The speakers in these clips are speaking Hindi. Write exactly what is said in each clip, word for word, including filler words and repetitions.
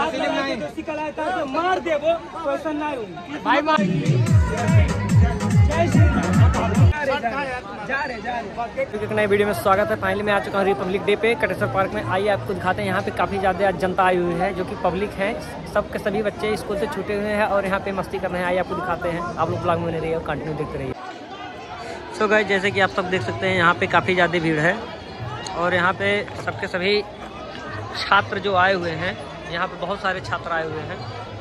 मार दे वो क्वेश्चन नहीं भाई मार एक नए वीडियो में स्वागत है। फाइनली मैं आ चुका हूँ रिपब्लिक डे पे कटेश्वर पार्क में। आइए आपको दिखाते हैं, यहाँ पे काफ़ी ज़्यादा जनता आई हुई है जो कि पब्लिक है। सब के सभी बच्चे स्कूल से छूटे हुए हैं और यहाँ पे मस्ती कर रहे हैं। आइए आपको दिखाते हैं, आप लोग ब्लॉग में बने रहिए और कंटिन्यू देखते रहिए। सो गाइस, जैसे कि आप सब देख सकते हैं यहाँ पे काफ़ी ज़्यादा भीड़ है और यहाँ पे सबके सभी छात्र जो आए हुए हैं, यहाँ पे बहुत सारे छात्र आए हुए हैं।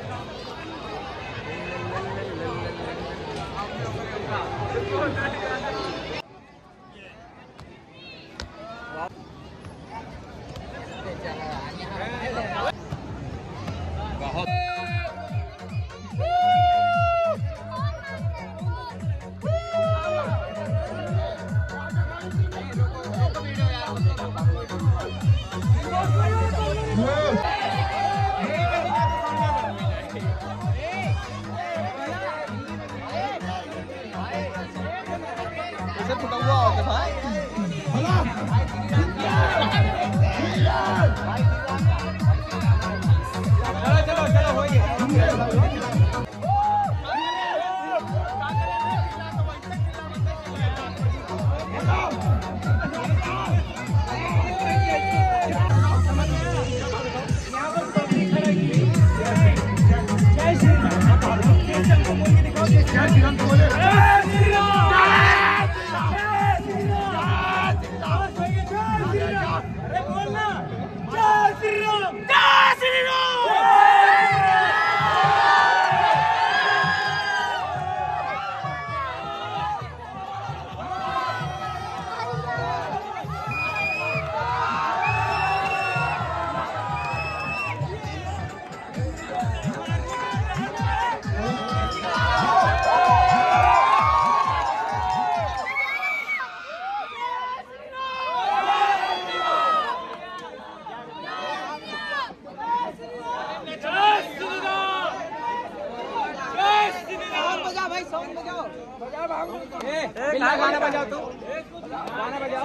गाना बजाओ तू, गाना बजाओ।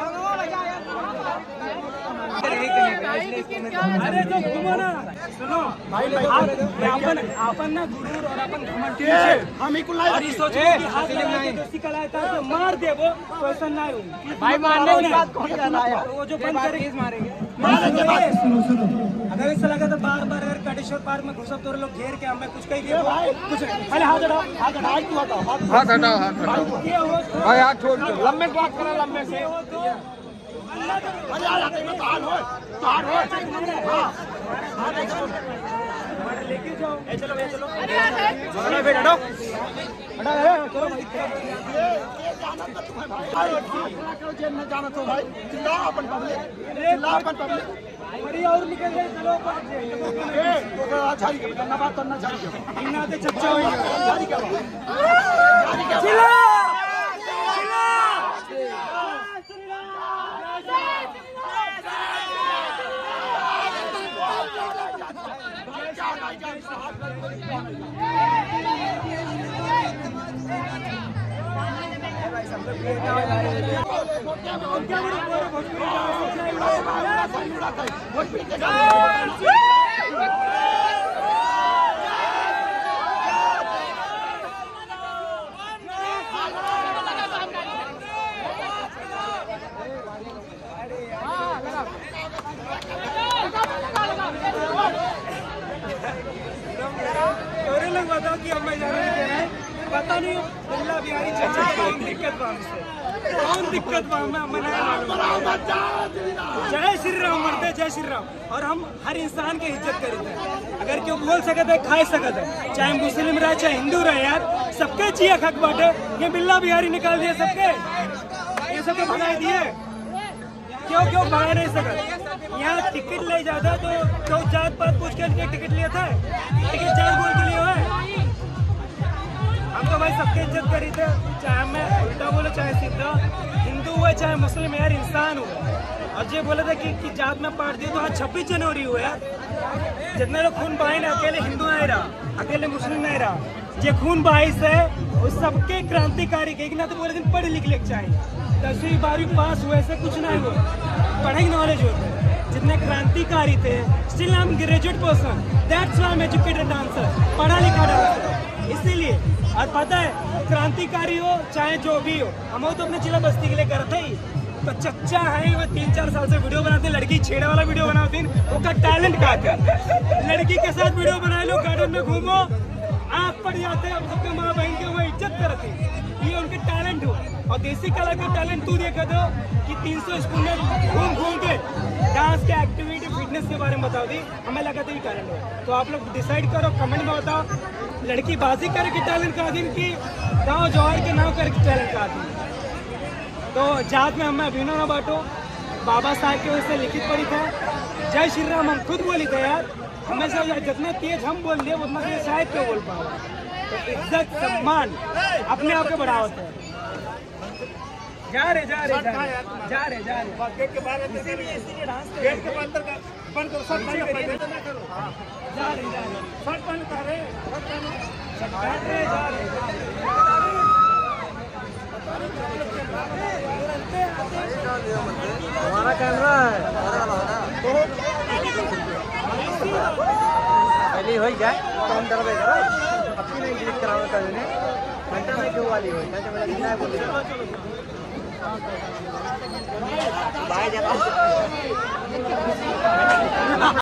अरे जो घूमो ना, सुनो भाई, अपन अपन ना गुरूर और अपन घमंड हम ही को और सोचो कि हाथ लगाए दोस्ती कलाता तो मार दे वो क्वेश्चन नहीं भाई। मारने की बात कौन कर रहा है? वो जो बंद करेंगे मारेंगे। मारेंगे बात अगर ऐसा लगा तो बार बार अगर कटेश्वर पार्क में घुसा तो लोग घेर के हमें कुछ कही दिया कुछ। अरे हाथ हटाओ, हाथ हटाओ, तू हटाओ, हाथ हटाओ, हाथ हटाओ भाई, हाथ छोड़ दो। लंबे बात करो, लंबे से अरे यार आते में तार हो, तार हो। हां हां देखो लेके जाओ। ए चलो, ए चलो, अरे यार चलो बेटा, हटो हटो, चलो भाई। ये जाना तो तुम्हें भाई, करो जेल में जाना तो भाई। चिल्ला अपन पब्लिक, चिल्ला अपन पब्लिक। अरे और निकल गए, चलो ए तो झाड़ी के करना बात करना, झाड़ी के इना ते चच्चा होई, झाड़ी के झाड़ी के चिल्ला चिल्ला। बताओ कि हम पता नहीं बिल्ला बिहारी चाचा कौन दिक्कत बा हमसे, कौन दिक्कत बा हमें मना। जय श्री राम मरते, जय श्री राम। और हम हर इंसान की इज्जत करते हैं। अगर क्यों बोल सकते है, खा सकते है, चाहे मुस्लिम रहे चाहे हिंदू रहे, यार सबके जिया हक बाटे। ये बिल्ला बिहारी निकाल दिए सबके, ये सबके भगाई दिए। क्यों क्यों भगा नहीं सकते? यहाँ टिकट ले जाता तो तो जात पात पूछ के टिकट लिया था, टिकट जात बोल के लिए है। हम तो भाई सबके इज्जत करी थे, चाहे मैं उल्टा बोले चाहे सीधा, हिंदू हुए चाहे मुस्लिम, यार इंसान हुए। और ये बोले थे कि, कि जात में पाट दिए तो आज छब्बीस जनवरी हुआ यार। जितने लोग खून बहाए ना, अकेले हिंदू नहीं रहा, अकेले मुस्लिम नहीं रहा, ये खून बहाई से उस सबके क्रांतिकारी के ना तो बोले दिन पढ़े लिख लिख चाहिए। दसवीं बारहवीं पास हुए से कुछ नहीं हुआ, पढ़ाई नॉलेज होते। जितने क्रांतिकारी थे, still I am graduate person, that's educated dancer, पढ़ा लिखा डांसर, इसीलिए। और पता है क्रांतिकारी हो चाहे जो भी हो, हम तो अपने जिला बस्ती के लिए करते ही। तो चच्चा है वो तीन चार साल से वीडियो बनाते हैं, लड़की छेड़े वाला वीडियो बनाते हैं, उसका टैलेंट कहाँ है? लड़की के साथ वीडियो बना लो, गार्डन में घूमो, आप पड़ जाते हैं, सबके माँ बहन के वो इज्जत करते हैं, ये उनके टैलेंट हो। और देसी कला का टैलेंट तू देखा दो कि तीन सौ स्कूल में घूम घूम के डांस के एक्टिविटी फिटनेस के बारे में बताओ दी, हमें लगा था ये टैलेंट हो। तो आप लोग डिसाइड करो, कमेंट में बताओ, लड़की बाजी करके टैलेंट का दिन की गाँव जवाहर के नाव करके टैलेंट का दिन। तो जात में हमें अभिनव न बांटो, बाबा साहब की वजह से लिखित पड़ी था, जय श्री राम हम खुद बोली थे यार, हमेशा जितना तेज हम बोल दिए उतना तेज शायद क्यों बोल पाओ। तो इज्जत सम्मान अपने आप को बढ़ावत है। जा रहे जा रहे जा रहे जा रहे जा रहे गेट के बाहर, इसीलिए इसीलिए डांस गेट के अंदर का बंद करो, सब बंद करो, जा रहे जा रहे सब बंद कर रहे सब बैठ रहे जा रहे। हमारा कैमरा है पहले हो जाए तो हम डर करो, अपनी नहीं क्लिक कराओ करने घंटे में क्यों वाली हो क्या मेरा दिन है बोल बाय जा।